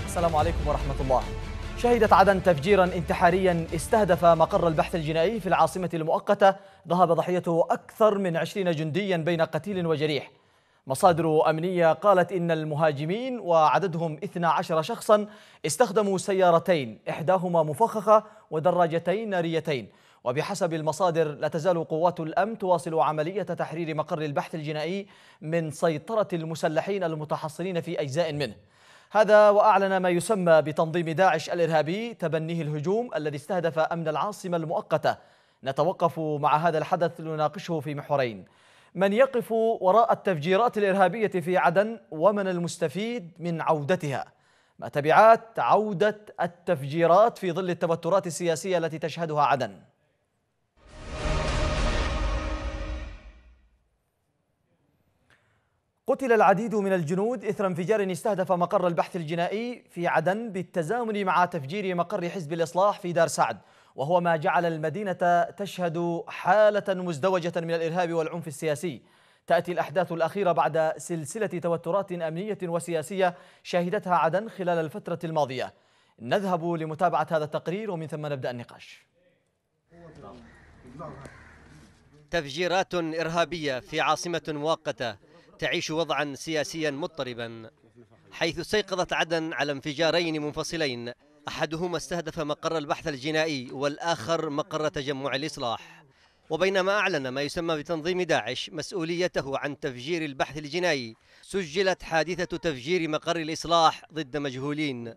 السلام عليكم ورحمة الله. شهدت عدن تفجيرا انتحاريا استهدف مقر البحث الجنائي في العاصمة المؤقتة ذهب ضحيته أكثر من 20 جنديا بين قتيل وجريح. مصادر أمنية قالت إن المهاجمين وعددهم 12 شخصا استخدموا سيارتين إحداهما مفخخة ودراجتين ناريتين. وبحسب المصادر لا تزال قوات الأمن تواصل عملية تحرير مقر البحث الجنائي من سيطرة المسلحين المتحصنين في أجزاء منه. هذا وأعلن ما يسمى بتنظيم داعش الإرهابي تبنيه الهجوم الذي استهدف أمن العاصمة المؤقتة. نتوقف مع هذا الحدث لنناقشه في محورين: من يقف وراء التفجيرات الإرهابية في عدن، ومن المستفيد من عودتها؟ ما تبعات عودة التفجيرات في ظل التوترات السياسية التي تشهدها عدن؟ قتل العديد من الجنود إثر انفجار استهدف مقر البحث الجنائي في عدن بالتزامن مع تفجير مقر حزب الإصلاح في دار سعد، وهو ما جعل المدينة تشهد حالة مزدوجة من الإرهاب والعنف السياسي. تأتي الأحداث الأخيرة بعد سلسلة توترات أمنية وسياسية شهدتها عدن خلال الفترة الماضية. نذهب لمتابعة هذا التقرير ومن ثم نبدأ النقاش. تفجيرات إرهابية في عاصمة مؤقتة تعيش وضعا سياسيا مضطربا، حيث استيقظت عدن على انفجارين منفصلين، أحدهما استهدف مقر البحث الجنائي والآخر مقر تجمع الإصلاح. وبينما أعلن ما يسمى بتنظيم داعش مسؤوليته عن تفجير البحث الجنائي، سجلت حادثة تفجير مقر الإصلاح ضد مجهولين.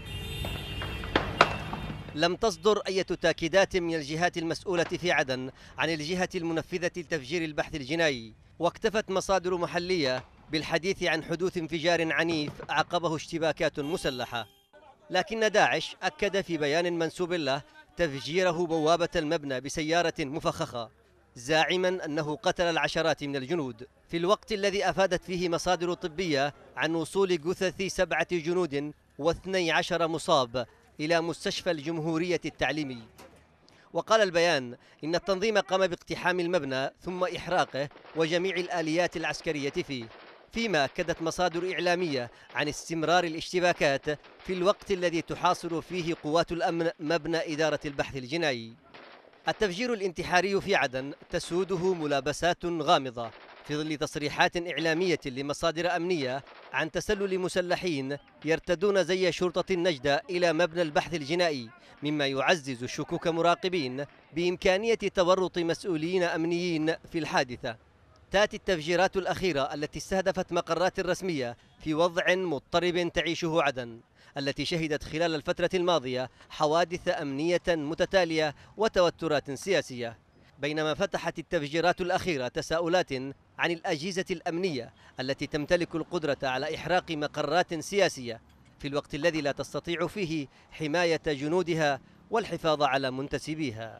لم تصدر أي تأكيدات من الجهات المسؤولة في عدن عن الجهة المنفذة لتفجير البحث الجنائي، واكتفت مصادر محلية بالحديث عن حدوث انفجار عنيف عقبه اشتباكات مسلحة. لكن داعش أكد في بيان منسوب له تفجيره بوابة المبنى بسيارة مفخخة، زاعما أنه قتل العشرات من الجنود، في الوقت الذي أفادت فيه مصادر طبية عن وصول جثث 7 جنود و12 مصاب إلى مستشفى الجمهورية التعليمي. وقال البيان إن التنظيم قام باقتحام المبنى ثم إحراقه وجميع الآليات العسكرية فيه، فيما أكدت مصادر إعلامية عن استمرار الاشتباكات في الوقت الذي تحاصر فيه قوات الأمن مبنى إدارة البحث الجنائي. التفجير الانتحاري في عدن تسوده ملابسات غامضة في ظل تصريحات إعلامية لمصادر أمنية عن تسلل مسلحين يرتدون زي شرطة النجدة إلى مبنى البحث الجنائي، مما يعزز شكوك مراقبين بإمكانية تورط مسؤولين أمنيين في الحادثة. تأتي التفجيرات الأخيرة التي استهدفت مقرات رسمية في وضع مضطرب تعيشه عدن، التي شهدت خلال الفترة الماضية حوادث أمنية متتالية وتوترات سياسية، بينما فتحت التفجيرات الأخيرة تساؤلات عن الأجهزة الأمنية التي تمتلك القدرة على إحراق مقرات سياسية في الوقت الذي لا تستطيع فيه حماية جنودها والحفاظ على منتسبيها.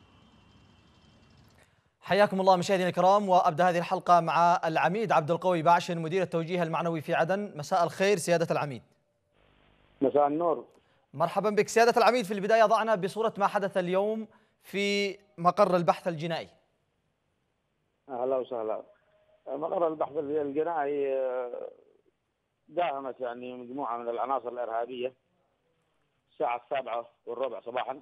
حياكم الله مشاهدينا الكرام، وأبدأ هذه الحلقة مع العميد عبد القوي باشن مدير التوجيه المعنوي في عدن. مساء الخير سيادة العميد. مساء النور. مرحبا بك سيادة العميد. في البداية ضعنا بصورة ما حدث اليوم في مقر البحث الجنائي. اهلا وسهلا. مقر البحث الجنائي داهمت يعني مجموعه من العناصر الارهابيه الساعه 7:15 صباحا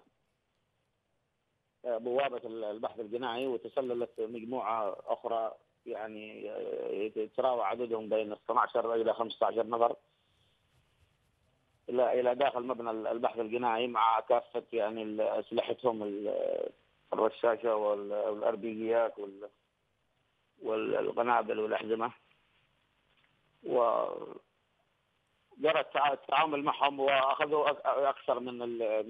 بوابه البحث الجنائي، وتسللت مجموعه اخرى يعني يتراوح عددهم بين 12 الى 15 نفر الى داخل مبنى البحث الجنائي مع كافه يعني اسلحتهم الرشاشه والاربيجيات والقنابل والأحزمة، وجرى التعامل معهم، وأخذوا أكثر من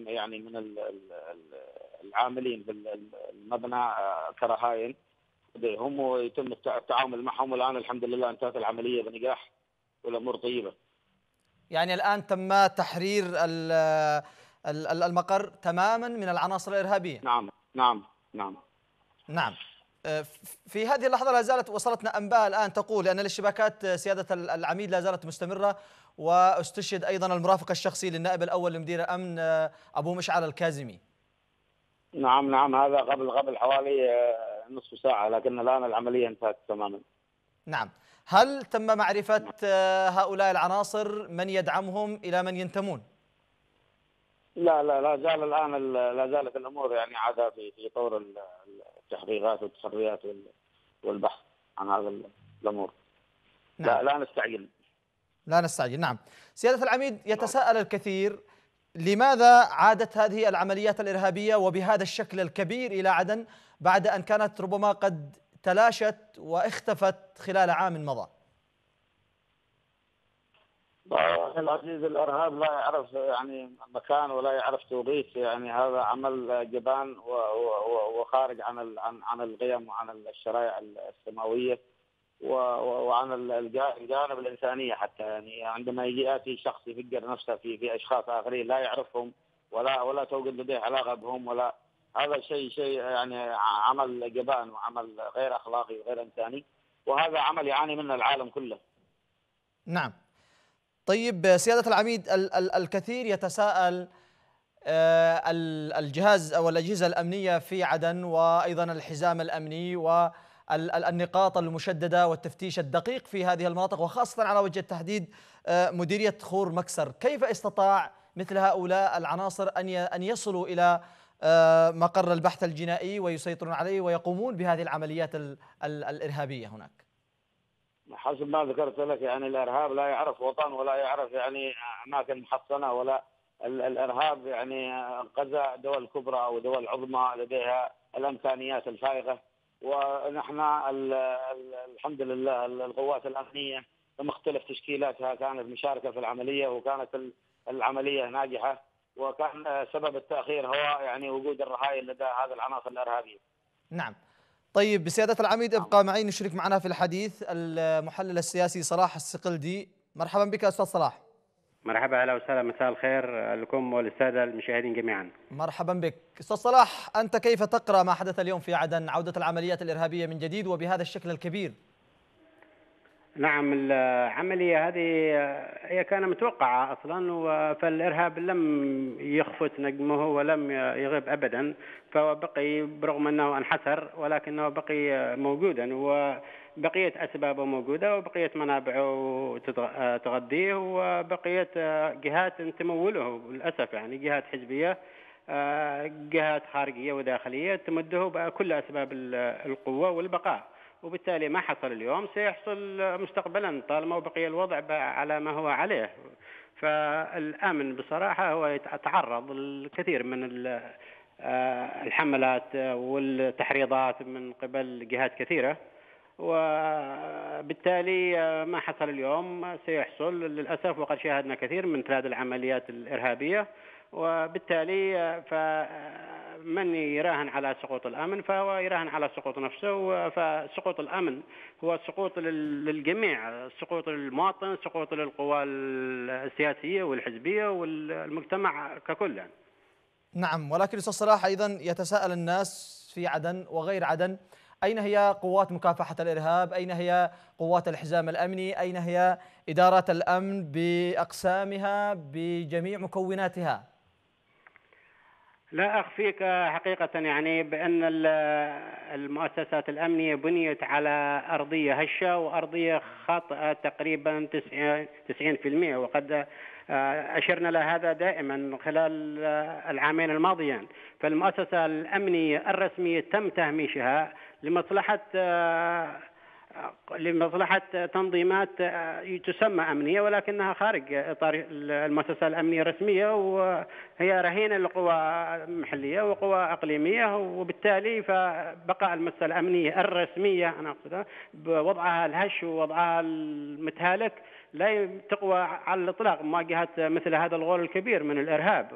العاملين في المبنى كرهائن هم، ويتم التعامل معهم. والآن الحمد لله انتهت العملية بنجاح والأمور طيبة. يعني الآن تم تحرير المقر تماما من العناصر الإرهابية. نعم نعم نعم نعم. في هذه اللحظة لا زالت وصلتنا أنباء الآن تقول أن الاشتباكات سيادة العميد لا زالت مستمرة، واستشهد أيضا المرافق الشخصي للنائب الأول لمدير الأمن أبو مشعل الكاظمي. نعم هذا قبل حوالي نصف ساعة، لكن الآن العملية انتهت تماما. نعم. هل تم معرفة هؤلاء العناصر، من يدعمهم، إلى من ينتمون؟ لا زال الآن لا زالت الأمور يعني عادة في طور التحقيقات والتحريات والبحث عن هذا الأمور. نعم. لا نستعجل. لا نستعجل. نعم. سيادة العميد، يتساءل الكثير لماذا عادت هذه العمليات الإرهابية وبهذا الشكل الكبير إلى عدن بعد أن كانت ربما قد تلاشت واختفت خلال عام مضى؟ العزيز، الارهاب لا يعرف يعني مكان ولا يعرف توقيت، يعني هذا عمل جبان وخارج عن القيم وعن الشرائع السماويه وعن الجانب الانسانيه حتى. يعني عندما ياتي شخص يفجر نفسه في اشخاص اخرين لا يعرفهم ولا توجد لديه علاقه بهم، ولا هذا شيء يعني عمل جبان وعمل غير اخلاقي وغير انساني، وهذا عمل يعاني منه العالم كله. نعم. طيب سيادة العميد، الكثير يتساءل الجهاز أو الأجهزة الأمنية في عدن وأيضا الحزام الأمني والنقاط المشددة والتفتيش الدقيق في هذه المناطق، وخاصة على وجه التحديد مديرية خور مكسر، كيف استطاع مثل هؤلاء العناصر أن يصلوا إلى مقر البحث الجنائي ويسيطرون عليه ويقومون بهذه العمليات الإرهابية هناك؟ حسب ما ذكرت لك، يعني الارهاب لا يعرف وطن ولا يعرف يعني اماكن محصنه، ولا الارهاب يعني غزا دول كبرى او دول عظمى لديها الامكانيات الفائقه. ونحن الحمد لله القوات الامنيه بمختلف تشكيلاتها كانت مشاركه في العمليه، وكانت العمليه ناجحه، وكان سبب التاخير هو يعني وجود الرهائن لدى هذه العناصر الارهابيه. نعم. طيب بسيادة العميد، ابقى معي نشرك معنا في الحديث المحلل السياسي صلاح الصقلدي. مرحبا بك أستاذ صلاح. مرحبا، اهلا وسهلا، مساء الخير لكم وللساده المشاهدين جميعا. مرحبا بك أستاذ صلاح، أنت كيف تقرأ ما حدث اليوم في عدن، عودة العمليات الإرهابية من جديد وبهذا الشكل الكبير؟ نعم، العمليه هذه هي كان متوقعه اصلا، فالارهاب لم يخفت نجمه ولم يغيب ابدا، فهو بقي برغم انه انحسر ولكنه بقي موجودا، وبقيت اسبابه موجوده، وبقيت منابعه تغذيه، وبقيت جهات تموله للاسف، يعني جهات حزبيه، جهات خارجيه وداخليه تمده بكل اسباب القوه والبقاء. وبالتالي ما حصل اليوم سيحصل مستقبلا طالما بقي الوضع على ما هو عليه. فالأمن بصراحة هو يتعرض للكثير من الحملات والتحريضات من قبل جهات كثيرة، وبالتالي ما حصل اليوم سيحصل للأسف، وقد شاهدنا كثير من هذه العمليات الإرهابية. وبالتالي من يراهن على سقوط الأمن فهو يراهن على سقوط نفسه، فسقوط الأمن هو سقوط للجميع، سقوط للمواطن، سقوط للقوى السياسية والحزبية والمجتمع ككل يعني. نعم، ولكن أستاذ صلاح أيضا يتساءل الناس في عدن وغير عدن، أين هي قوات مكافحة الإرهاب؟ أين هي قوات الحزام الأمني؟ أين هي إدارات الأمن بأقسامها بجميع مكوناتها؟ لا أخفيك حقيقة يعني بأن المؤسسات الأمنية بنيت على أرضية هشة وأرضية خاطئة تقريبا 90%، وقد أشرنا لهذا دائما خلال العامين الماضيين. فالمؤسسة الأمنية الرسمية تم تهميشها لمصلحة تنظيمات تسمى أمنية ولكنها خارج إطار المؤسسة الأمنية الرسمية، وهي رهينة لقوى محلية وقوى إقليمية. وبالتالي فبقاء المؤسسة الأمنية الرسمية أنا أقصدها بوضعها الهش ووضعها المتهالك لا تقوى على الإطلاق مواجهة مثل هذا الغول الكبير من الإرهاب.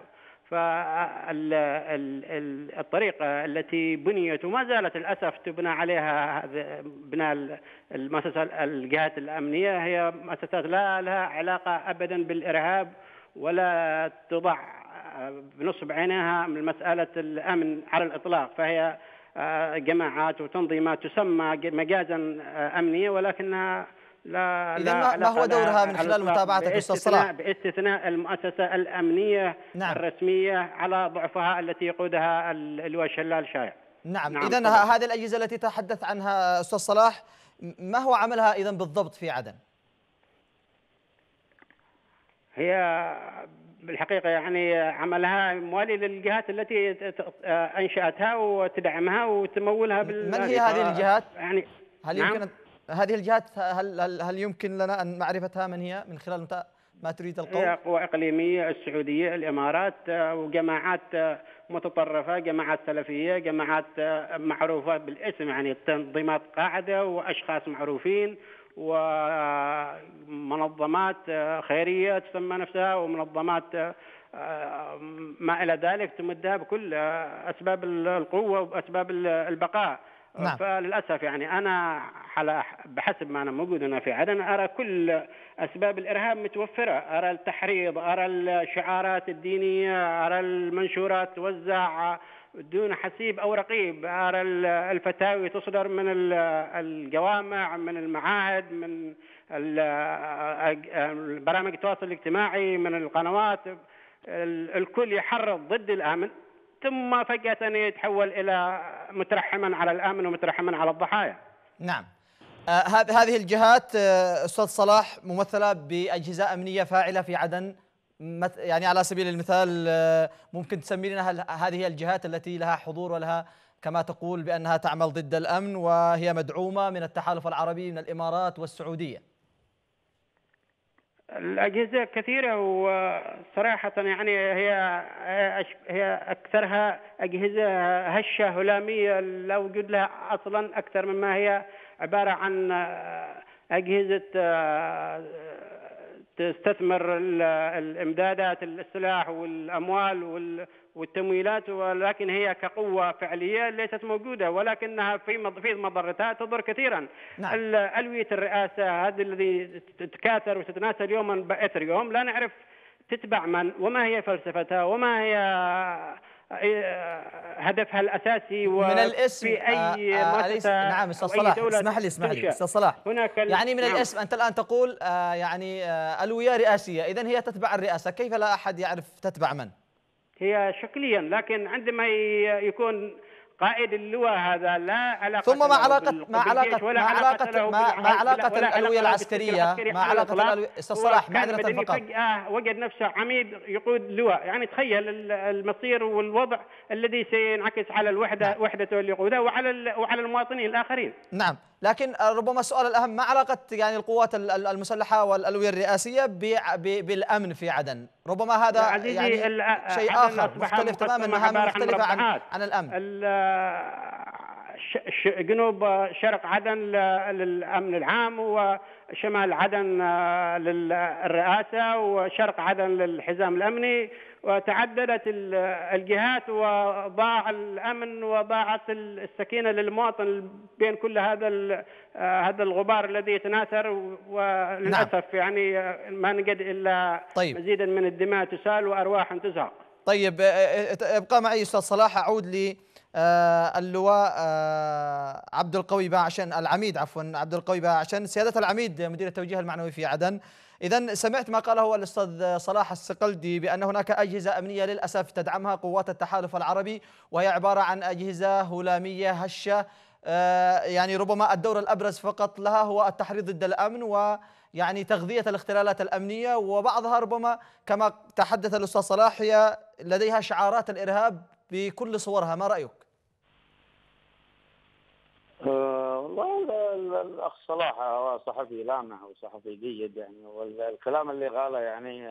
فالطريقة التي بنيت وما زالت للأسف تبنى عليها بناء المؤسسة الجهات الأمنية هي مؤسسات لا لها علاقة أبدا بالإرهاب، ولا تضع بنصب عينها من مسألة الأمن على الإطلاق، فهي جماعات وتنظيمات تسمى مجازا أمنية ولكنها إذن ما هو دورها من خلال متابعتك أستاذ صلاح؟ باستثناء المؤسسة الأمنية نعم. الرسمية على ضعفها التي يقودها اللواء شلال شايع. نعم. إذن هذه الأجهزة التي تحدث عنها أستاذ صلاح ما هو عملها إذا بالضبط في عدن؟ هي بالحقيقة يعني عملها موالي للجهات التي أنشأتها وتدعمها وتمولها من هي هذه الجهات؟ يعني هل نعم؟ يمكن هذه الجهات هل يمكن لنا أن معرفتها من هي من خلال ما تريد القول؟ هي قوى إقليمية، السعودية، الإمارات، وجماعات متطرفة، جماعات سلفية، جماعات معروفة بالاسم، يعني تنظيمات قاعدة وأشخاص معروفين ومنظمات خيرية تسمى نفسها، ومنظمات ما إلى ذلك تمدها بكل أسباب القوة وأسباب البقاء. نعم. فللأسف يعني أنا بحسب ما أنا موجود هنا في عدن أرى كل أسباب الإرهاب متوفرة، أرى التحريض، أرى الشعارات الدينية، أرى المنشورات توزع دون حسيب أو رقيب، أرى الفتاوي تصدر من الجوامع، من المعاهد، من برامج التواصل الاجتماعي، من القنوات. الكل يحرض ضد الأمن، ثم فجأة يتحول إلى مترحما على الأمن ومترحما على الضحايا. نعم. هذه الجهات أستاذ صلاح ممثلة بأجهزة أمنية فاعلة في عدن، يعني على سبيل المثال ممكن تسمي لنا هذه الجهات التي لها حضور ولها كما تقول بأنها تعمل ضد الأمن وهي مدعومة من التحالف العربي من الإمارات والسعودية؟ الأجهزة كثيرة، وصراحة يعني هي أكثرها أجهزة هشة هلامية لا وجود لها أصلا، أكثر مما هي عبارة عن أجهزة تستثمر الإمدادات، السلاح والأموال والتمويلات، ولكن هي كقوة فعلية ليست موجودة، ولكنها في مضرتها تضر كثيرا. نعم. ألوية الرئاسة هذه الذي تتكاثر وتتناسل يوما بأثر يوم، لا نعرف تتبع من، وما هي فلسفتها، وما هي هدفها الأساسي، من الاسم في أي مؤسسة. نعم أستاذ صلاح، اسمح لي أستاذ صلاح، يعني من نعم. الاسم أنت الآن تقول يعني ألوية رئاسية، إذن هي تتبع الرئاسة، كيف لا أحد يعرف تتبع من؟ هي شكليا، لكن عندما يكون قائد اللواء هذا لا علاقة ثم ما علاقة الألوية العسكرية، ما علاقة الألوية أستاذ صلاح معذرة فقط، فجأة وجد نفسه عميد يقود لواء، يعني تخيل المصير والوضع الذي سينعكس على الوحدة. نعم. وحدته اللي يقودها وعلى المواطنين الآخرين. نعم، لكن ربما السؤال الأهم ما علاقة يعني القوات المسلحة والألوية الرئاسية بالأمن في عدن؟ ربما هذا يعني شيء آخر مختلف تماما، مهام مختلفة عن الأمن. جنوب شرق عدن للأمن العام، وشمال عدن للرئاسة، وشرق عدن للحزام الأمني، وتعددت الجهات وضاع الأمن وضاعت السكينة للمواطن بين كل هذا الغبار الذي يتناثر، وللأسف. نعم. يعني ما نجد إلا طيب. مزيدا من الدماء تسال وأرواح تزهق. طيب ابقى معي أستاذ صلاح، أعود لي اللواء عبد القوي باعشن، العميد عفوا عبد القوي باعشن، سيادة العميد مدير التوجيه المعنوي في عدن. إذن سمعت ما قاله الأستاذ صلاح الصقلدي بأن هناك أجهزة أمنية للأسف تدعمها قوات التحالف العربي، وهي عبارة عن أجهزة هلامية هشة، يعني ربما الدور الأبرز فقط لها هو التحريض ضد الأمن ويعني تغذية الاختلالات الأمنية، وبعضها ربما كما تحدث الأستاذ صلاح هي لديها شعارات الإرهاب بكل صورها، ما رأيك؟ والله الأخ صلاح هو صحفي لامع وصحفي جيد يعني، والكلام اللي قاله يعني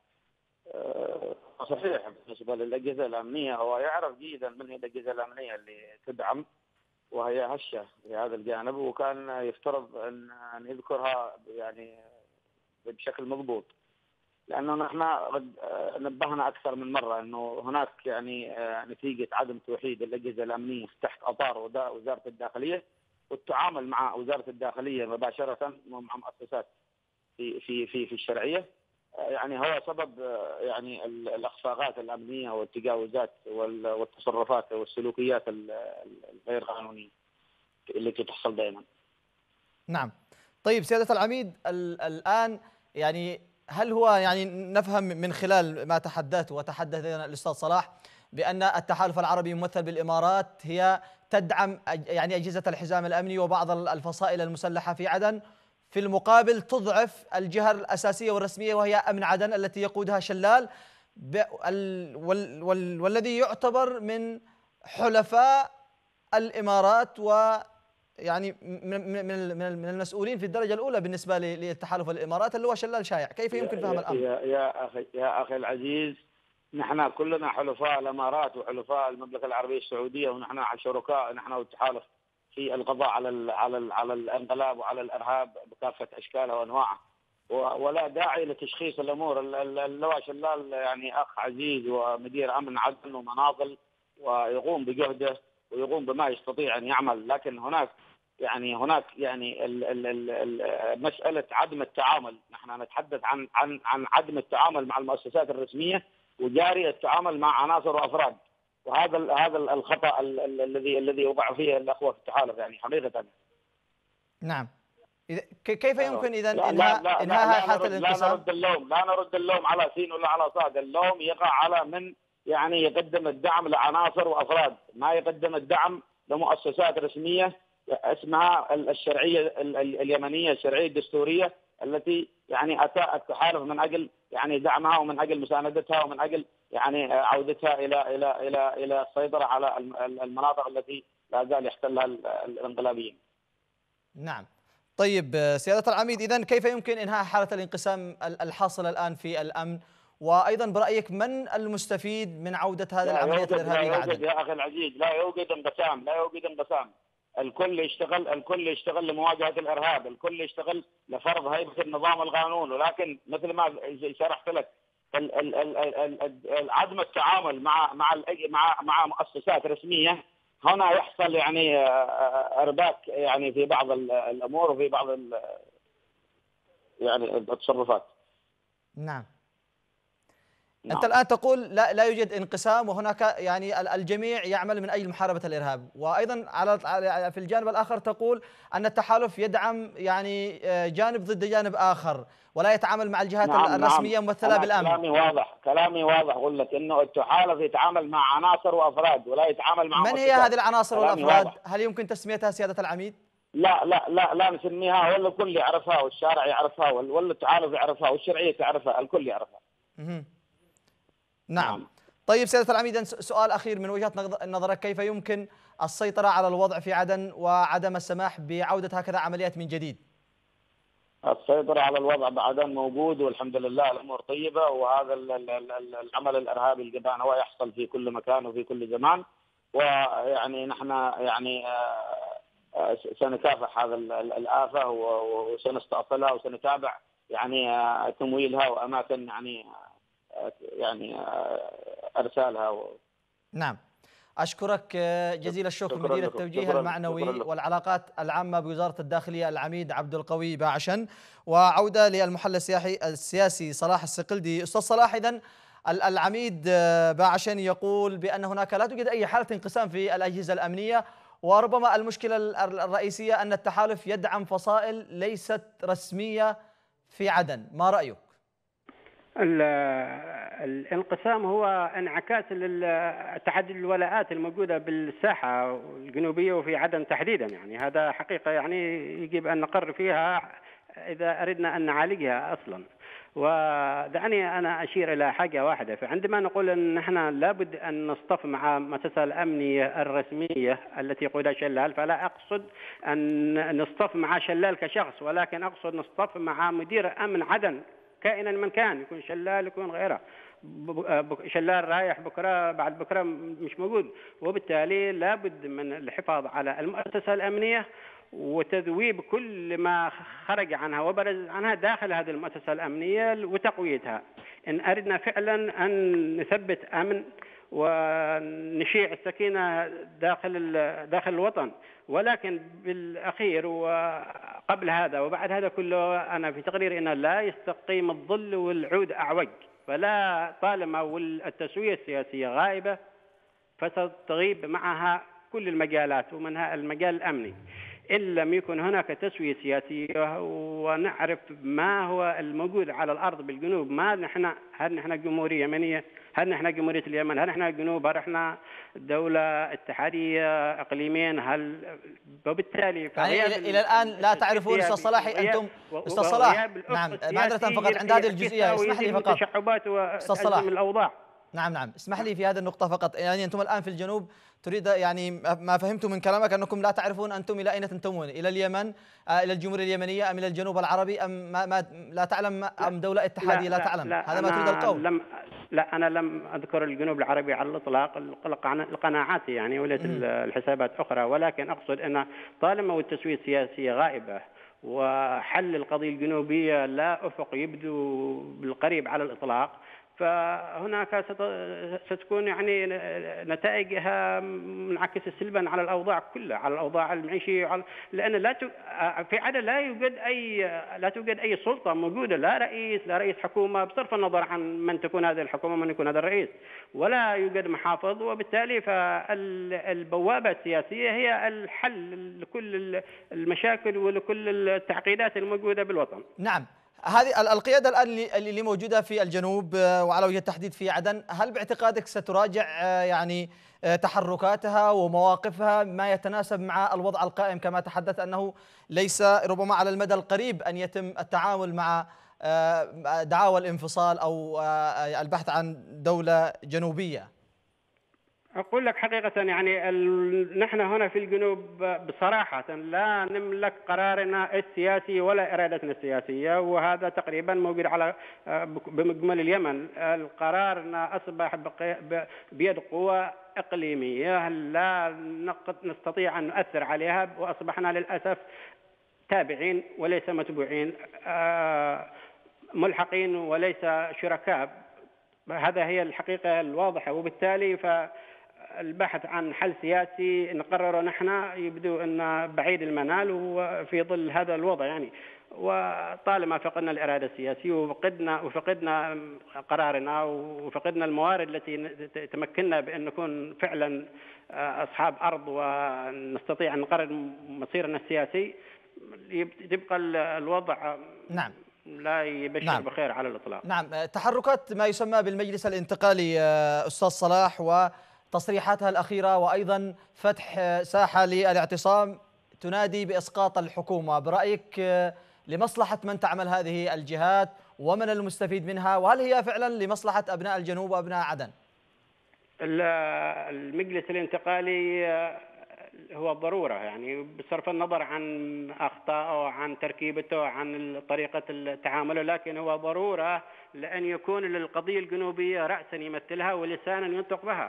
صحيح بالنسبة للأجهزة الأمنية. هو يعرف جيدا من هي الأجهزة الأمنية اللي تدعم وهي هشة في هذا الجانب، وكان يفترض أن يذكرها يعني بشكل مضبوط، لأنه نحن نبهنا أكثر من مرة أنه هناك يعني نتيجة عدم توحيد الأجهزة الأمنية تحت أطار وزارة الداخلية، والتعامل مع وزارة الداخلية مباشرة مع مؤسسات في الشرعية، يعني هو سبب يعني الإخفاقات الأمنية والتجاوزات والتصرفات والسلوكيات الغير قانونية التي تحصل دائما. نعم. طيب سيادة العميد، الآن يعني هل هو يعني نفهم من خلال ما تحدث لنا الأستاذ صلاح بأن التحالف العربي ممثل بالإمارات هي تدعم يعني أجهزة الحزام الأمني وبعض الفصائل المسلحة في عدن، في المقابل تضعف الجهة الأساسية والرسمية وهي أمن عدن التي يقودها شلال، والذي يعتبر من حلفاء الإمارات، ويعني من المسؤولين في الدرجة الأولى بالنسبة للتحالف الإمارات اللي هو شلال شايع. كيف يمكن فهم الأمر؟ يا أخي العزيز، نحن كلنا حلفاء الإمارات وحلفاء المملكة العربية السعودية، ونحن شركاء نحن والتحالف في القضاء على الانقلاب وعلى الإرهاب بكافة أشكاله وأنواعه، ولا داعي لتشخيص الأمور. اللواء شلال يعني أخ عزيز ومدير أمن عدن ومناضل، ويقوم بجهده ويقوم بما يستطيع أن يعمل، لكن هناك مسألة عدم التعامل. نحن نتحدث عن عدم التعامل مع المؤسسات الرسمية وجاري التعامل مع عناصر وأفراد، وهذا الخطأ الذي وقع فيه الأخوة في التحالف يعني حقيقة. نعم. كيف يمكن إذا إنهاء حالة الانقسام؟ لا نرد اللوم على سين ولا على صاد، اللوم يقع على من يعني يقدم الدعم لعناصر وأفراد، ما يقدم الدعم لمؤسسات رسمية اسمها الشرعية اليمنية، الشرعية الدستورية التي يعني أتى التحالف من أجل يعني دعمها ومن أجل مساندتها ومن أجل يعني عودتها إلى السيطرة على المناطق التي لا زال يحتلها الانقلابيين. نعم. طيب سيادة العميد، إذن كيف يمكن إنهاء حالة الانقسام الحاصلة الآن في الأمن؟ وأيضا برأيك من المستفيد من عودة هذه العملية الإرهابية لا يوجد يا أخي العزيز، لا يوجد انقسام. الكل يشتغل لمواجهة الإرهاب، الكل يشتغل لفرض هيبة النظام القانون، ولكن مثل ما شرحت لك عدم التعامل مع مؤسسات رسمية، هنا يحصل يعني ارباك يعني في بعض الامور وفي بعض يعني التصرفات. نعم. أنت الآن تقول لا يوجد انقسام، وهناك يعني الجميع يعمل من أجل محاربة الإرهاب، وأيضا في الجانب الآخر تقول أن التحالف يدعم يعني جانب ضد جانب آخر ولا يتعامل مع الجهات الرسمية ممثلة بالأمن. كلامي واضح أقول لك إنه التحالف يتعامل مع عناصر وأفراد ولا يتعامل مع من هي هذه العناصر والأفراد؟ هل يمكن تسميتها سيادة العميد؟ لا نسميها، ولا الكل يعرفها، والشارع يعرفها، ولا التحالف يعرفها، والشرعية تعرفها، الكل يعرفها. نعم. طيب سيادة العميد، سؤال أخير من وجهة نظرك، كيف يمكن السيطرة على الوضع في عدن وعدم السماح بعودة هكذا عمليات من جديد؟ السيطرة على الوضع بعدن موجود والحمد لله، الأمور طيبة، وهذا العمل الإرهابي الجبان هو يحصل في كل مكان وفي كل زمان، ويعني نحن يعني سنكافح هذا الآفة وسنستأصلها وسنتابع يعني تمويلها وأماكن يعني ارسالها نعم. اشكرك جزيل الشكر مدير التوجيه المعنوي والعلاقات العامه بوزاره الداخليه العميد عبد القوي باعشن. وعوده للمحلل السياسي صلاح الصقلدي. استاذ صلاح، اذا العميد باعشن يقول بان هناك لا توجد اي حاله انقسام في الاجهزه الامنيه، وربما المشكله الرئيسيه ان التحالف يدعم فصائل ليست رسميه في عدن. ما رايك؟ الانقسام هو انعكاس تعدد الولاءات الموجودة بالساحة الجنوبية وفي عدن تحديدا، يعني هذا حقيقة يعني يجب أن نقر فيها إذا أردنا أن نعالجها أصلا. ودعني أنا أشير إلى حاجة واحدة، فعندما نقول أن نحن لابد أن نصطف مع المؤسسة الأمنية الرسمية التي يقودها شلال، فلا أقصد أن نصطف مع شلال كشخص، ولكن أقصد نصطف مع مدير أمن عدن كائنا من كان، يكون شلال يكون غيره. شلال رايح بكره بعد بكره مش موجود، وبالتالي لابد من الحفاظ على المؤسسة الأمنية وتذويب كل ما خرج عنها وبرز عنها داخل هذه المؤسسة الأمنية وتقويتها إن أردنا فعلا أن نثبت أمن ونشيع السكينة داخل الوطن. ولكن بالأخير وقبل هذا وبعد هذا كله أنا في تقريري أن لا يستقيم الظل والعود أعوج، فلا طالما والتسوية السياسية غائبة فستغيب معها كل المجالات ومنها المجال الأمني. إن لم يكن هناك تسوية سياسية ونعرف ما هو الموجود على الأرض بالجنوب، هل نحن جمهورية يمنية هل نحن جمهورية اليمن؟ هل نحن جنوب؟ هل نحن دولة اتحادية إقليمين؟ وبالتالي يعني إلى الآن لا تعرفون أستاذ صلاحي أنتم أستاذ صلاح. نعم معذرة فقط عند هذه الجزئية اسمح لي فقط أستاذ صلاح. الأوضاع. نعم اسمح لي في هذه النقطة فقط. يعني أنتم الآن في الجنوب تريد يعني ما فهمت من كلامك أنكم لا تعرفون أنتم إلى أين تنتمون، إلى اليمن، إلى الجمهورية اليمنية أم إلى الجنوب العربي، أم ما لا تعلم، أم دولة اتحادية لا تعلم؟ هذا ما تريد القول. لا أنا لم أذكر الجنوب العربي على الإطلاق، القناعات يعني وليس الحسابات أخرى، ولكن أقصد أن طالما والتسوية السياسية غائبة وحل القضية الجنوبية لا أفق يبدو بالقريب على الإطلاق، فهناك ستكون يعني نتائجها منعكسة سلبا على الأوضاع كلها، على الأوضاع المعيشية، لأن في عدن لا توجد أي سلطة موجودة، لا رئيس حكومة، بصرف النظر عن من تكون هذه الحكومة ومن يكون هذا الرئيس، ولا يوجد محافظ، وبالتالي فالبوابة السياسية هي الحل لكل المشاكل ولكل التعقيدات الموجودة بالوطن. نعم، هذه القيادة الآن اللي موجودة في الجنوب وعلى وجه التحديد في عدن، هل باعتقادك ستراجع يعني تحركاتها ومواقفها ما يتناسب مع الوضع القائم، كما تحدث أنه ليس ربما على المدى القريب أن يتم التعامل مع دعاوى الانفصال أو البحث عن دولة جنوبية؟ أقول لك حقيقة يعني نحن هنا في الجنوب بصراحة لا نملك قرارنا السياسي ولا إرادتنا السياسية، وهذا تقريبا موجود على بمجمل اليمن. قرارنا أصبح بيد قوى إقليمية لا نستطيع أن نؤثر عليها، وأصبحنا للأسف تابعين وليس متبوعين، ملحقين وليس شركاء. هذا هي الحقيقة الواضحة، وبالتالي البحث عن حل سياسي نقرره نحن يبدو أن بعيد المنال وفي ظل هذا الوضع يعني. وطالما فقدنا الإرادة السياسية وفقدنا قرارنا وفقدنا الموارد التي تمكننا بأن نكون فعلا أصحاب أرض ونستطيع أن نقرر مصيرنا السياسي، يبقى الوضع نعم لا يبشر بخير على الإطلاق. نعم، تحركات ما يسمى بالمجلس الانتقالي أستاذ صلاح وتصريحاتها الأخيرة، وأيضا فتح ساحة للاعتصام تنادي بإسقاط الحكومة، برأيك لمصلحة من تعمل هذه الجهات ومن المستفيد منها، وهل هي فعلا لمصلحة أبناء الجنوب وأبناء عدن؟ المجلس الانتقالي هو ضرورة يعني، بصرف النظر عن أخطائه عن تركيبته عن طريقة التعامل، لكن هو ضرورة لأن يكون للقضية الجنوبية رأسا يمثلها ولسانا ينطق بها،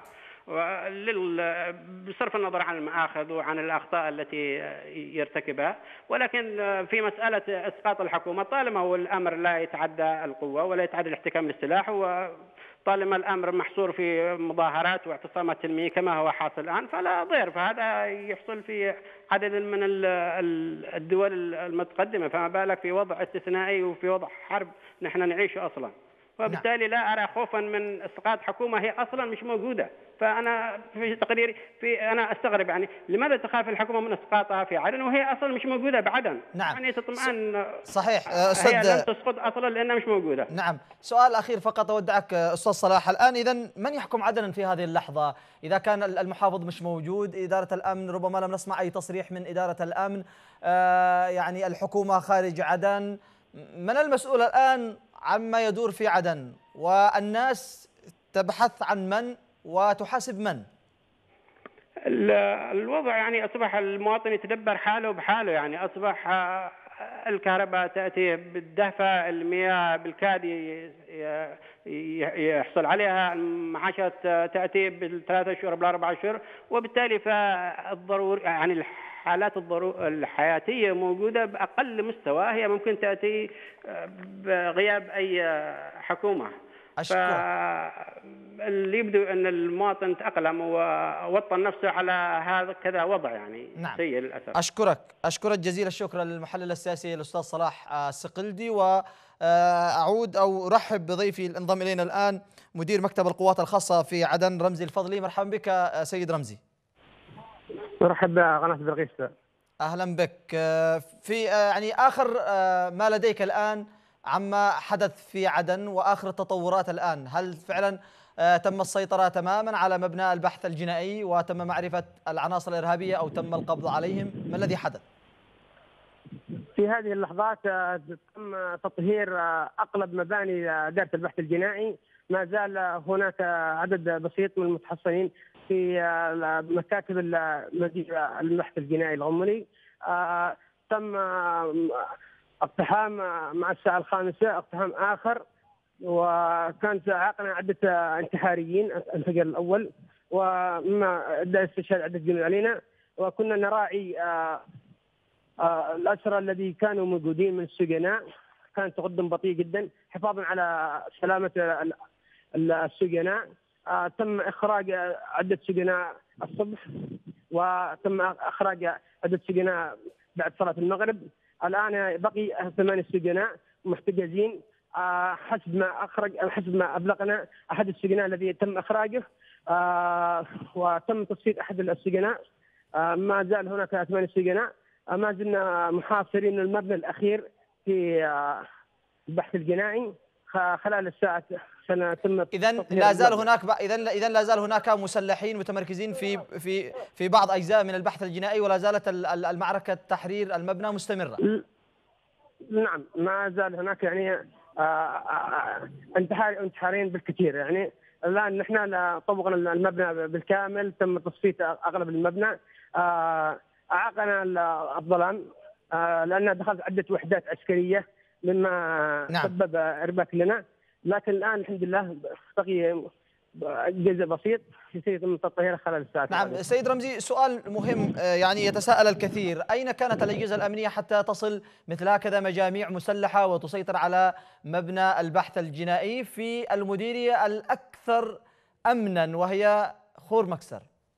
بصرف النظر عن المآخذ وعن الأخطاء التي يرتكبها. ولكن في مسألة إسقاط الحكومة طالما هو الأمر لا يتعدى القوة ولا يتعدى الاحتكام للسلاح، وطالما الأمر محصور في مظاهرات واعتصامات سلمية كما هو حاصل الآن فلا ضير، فهذا يحصل في عدد من الدول المتقدمة، فما بالك في وضع استثنائي وفي وضع حرب نحن نعيشه أصلا. وبالتالي لا أرى خوفا من إسقاط حكومة هي أصلا مش موجودة. فأنا في تقديري أنا أستغرب يعني لماذا تخاف الحكومة من إسقاطها في عدن وهي أصلا مش موجودة بعدن؟ نعم يعني تطمئن. صحيح هي لن تسقط أصلا لأنها مش موجودة. نعم. سؤال أخير فقط أودعك أستاذ صلاح، الآن إذن من يحكم عدن في هذه اللحظة؟ إذا كان المحافظ مش موجود، إدارة الأمن ربما لم نسمع أي تصريح من إدارة الأمن، يعني الحكومة خارج عدن، من المسؤول الآن عما يدور في عدن؟ والناس تبحث عن من وتحاسب من؟ الوضع يعني أصبح المواطن يتدبر حاله بحاله، يعني أصبح الكهرباء تأتي بالدفع، المياه بالكاد يحصل عليها، المعاشات تأتي بالثلاثة أشهر بالأربعة أشهر، وبالتالي فالضروري يعني الحالات الحياتية موجودة بأقل مستوى هي ممكن تأتي بغياب أي حكومة. فاللي يبدو أن المواطن تأقلم ووطن نفسه على هذا كذا وضع يعني نعم. سيء للأسف. أشكرك جزيل الشكر للمحلل السياسي الأستاذ صلاح الصقلدي، وأعود أو أرحب بضيفي الانضم إلينا الآن مدير مكتب القوات الخاصة في عدن رمزي الفضلي. مرحبا بك سيد رمزي. مرحبا قناة بلقيس. أهلا بك. في يعني آخر ما لديك الآن عما حدث في عدن وآخر التطورات الآن، هل فعلا تم السيطرة تماما على مبنى البحث الجنائي وتم معرفة العناصر الإرهابية أو تم القبض عليهم؟ ما الذي حدث؟ في هذه اللحظات تم تطهير أغلب مباني دائرة البحث الجنائي. ما زال هناك عدد بسيط من المتحصنين في مكاتب مدير البحث الجنائي العمري. تم اقتحام مع الساعة 5 اقتحام آخر، وكانت عاقنا عدة انتحاريين الانفجار الأول، ومما أدى استشهاد عدة جنود علينا. وكنا نراعي الأسرى الذي كانوا موجودين من السجناء. كان تقدم بطيء جدا حفاظا على سلامة السجناء. تم إخراج عدة سجناء الصبح، وتم إخراج عدة سجناء بعد صلاة المغرب. الآن بقي 8 سجناء محتجزين. حسب ما أبلغنا أحد السجناء الذي تم إخراجه وتم تصفية أحد السجناء. ما زال هناك 8 سجناء. ما زلنا محاصرين المبنى الأخير في البحث الجنائي. خلال الساعة سنتم إذا لا زال هناك مسلحين متمركزين في بعض أجزاء من البحث الجنائي، ولا زالت المعركة تحرير المبنى مستمرة. نعم، ما زال هناك يعني انتحارين بالكثير. يعني الآن نحن طبقنا المبنى بالكامل، تم تصفية أغلب المبنى. أعاقنا الظلام لأن دخلت عدة وحدات عسكرية مما سبب إرباك لنا. لكن الآن الحمد لله بقي جزء بسيط يتم تطهيره خلال الساعات. نعم سيد رمزي، سؤال مهم يعني يتساءل الكثير: أين كانت الأجهزة الأمنية حتى تصل مثل هكذا مجاميع مسلحة وتسيطر على مبنى البحث الجنائي في المديرية الأكثر أمنا وهي خور مكسر؟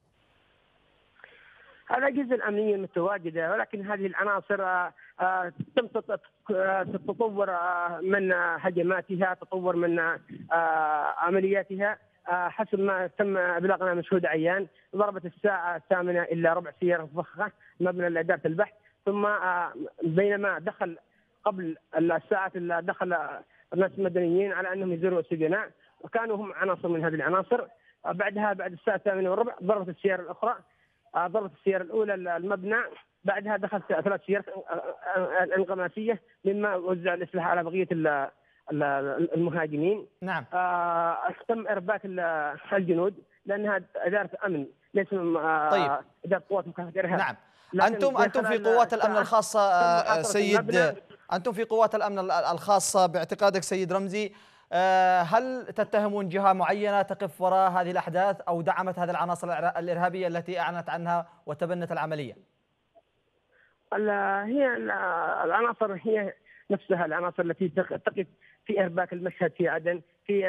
الأجهزة الأمنية متواجدة، ولكن هذه العناصر تم تطور من هجماتها، تطور من عملياتها. حسب ما تم إبلاغنا من شهود عيان، ضربت الساعة 8 إلا ربع سيارة فخة مبنى إدارة البحث. ثم بينما دخل قبل الساعة دخل الناس المدنيين على أنهم يزوروا السجناء، وكانوا هم عناصر من هذه العناصر. بعدها بعد الساعة 8 وربع ضربت السيارة الأخرى، ضربت السيارة الأولى المبنى. بعدها دخلت 3 سيارات انغماسية مما وزع الأسلحة على بقية المهاجمين. نعم. تم إرباك الجنود لأنها إدارة أمن ليس طيب. إدارة قوات مكافحة الإرهاب. نعم. أنتم في قوات الأمن الخاصة سيد، أنتم في قوات الأمن الخاصة باعتقادك سيد رمزي، هل تتهمون جهة معينة تقف وراء هذه الأحداث أو دعمت هذه العناصر الإرهابية التي أعلنت عنها وتبنت العملية؟ هي العناصر هي نفسها العناصر التي تقف في إرباك المشهد في عدن، في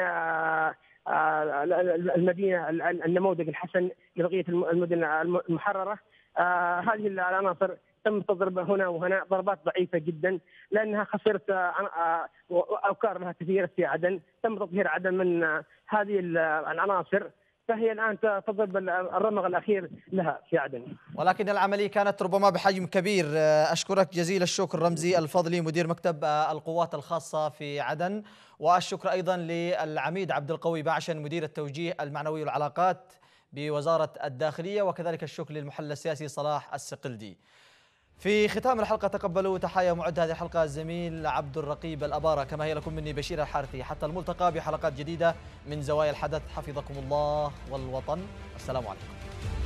المدينة النموذج الحسن لبقية المدن المحررة. هذه العناصر تم تضرب هنا وهنا ضربات ضعيفة جدا لأنها خسرت أوكار لها كثيرة في عدن. تم تطهير عدن من هذه العناصر، فهي الآن تضرب الرمق الأخير لها في عدن. ولكن العملية كانت ربما بحجم كبير. أشكرك جزيل الشكر رمزي الفضلي مدير مكتب القوات الخاصة في عدن، والشكر أيضا للعميد عبد القوي بعشن مدير التوجيه المعنوي والعلاقات بوزارة الداخلية، وكذلك الشكر للمحلل السياسي صلاح السقلدي. في ختام الحلقة تقبلوا تحايا معد هذه الحلقة الزميل عبد الرقيب الأبارة، كما هي لكم مني بشير الحارثي. حتى الملتقى بحلقات جديدة من زوايا الحدث، حفظكم الله والوطن. السلام عليكم.